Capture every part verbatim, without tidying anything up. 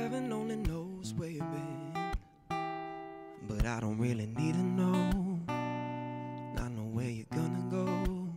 Heaven only knows where you've been, but I don't really need to know. I know where you're gonna go.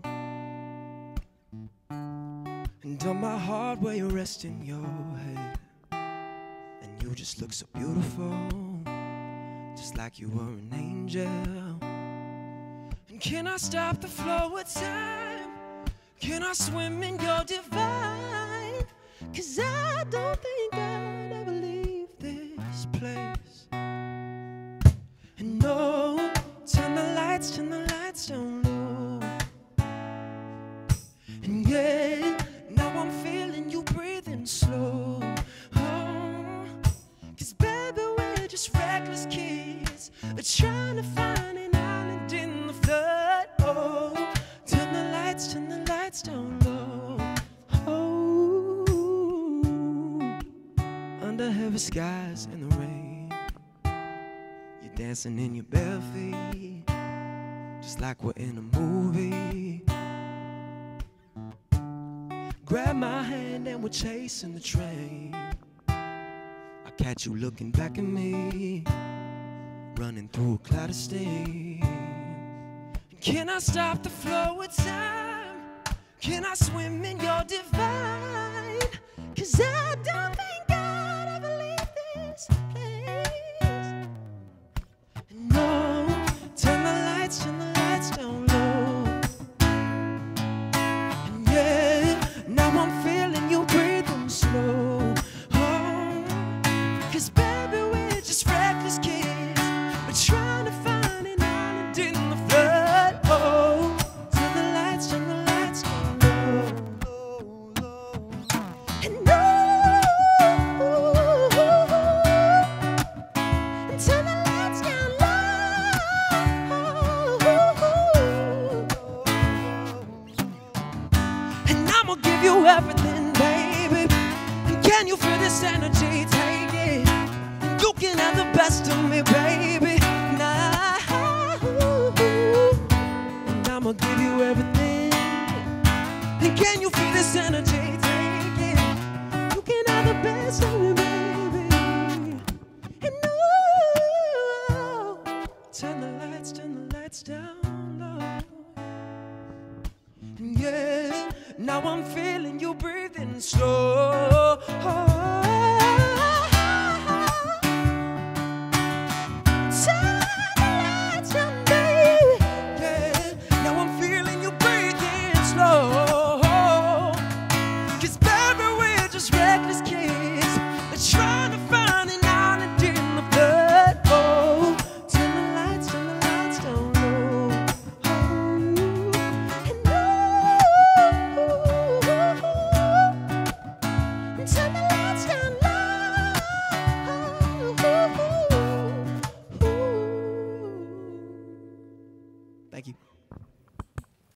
And on my heart where you're resting your head, and you just look so beautiful, just like you were an angel. And can I stop the flow of time? Can I swim in your divine? 'Cause I don't think I'd ever leave this place. And no, turn the lights, turn the lights down low. And yeah, now I'm feeling you breathing slow. Oh, 'cause baby, we're just reckless kids trying to find an island in the flood. Oh, turn the lights, turn the lights down low. Oh, under heavy skies in the rain, you're dancing in your bare feet, just like we're in a movie. Grab my hand and we're chasing the train. I catch you looking back at me, running through a cloud of steam. Can I stop the flow of time? Can I swim in your divine? 'Cause I don't think I'd ever leave this place. No, turn the lights, turn the lights down low. And yeah, now I'm feeling you breathing slow. Oh, 'cause baby, we're just reckless kids, we're trying to find an island in the flood. Oh, turn the lights, turn the lights down low, low, low. And no, turn the lights down low. And I'ma give you everything, baby. And can you feel this energy? Take it. You can have the best of me, baby. Now, and I'ma give you everything. And can you feel this energy? Take it. You can have the best of me, baby. And no, turn the lights, turn the lights down low. And yeah, now I'm feeling you breathing slow.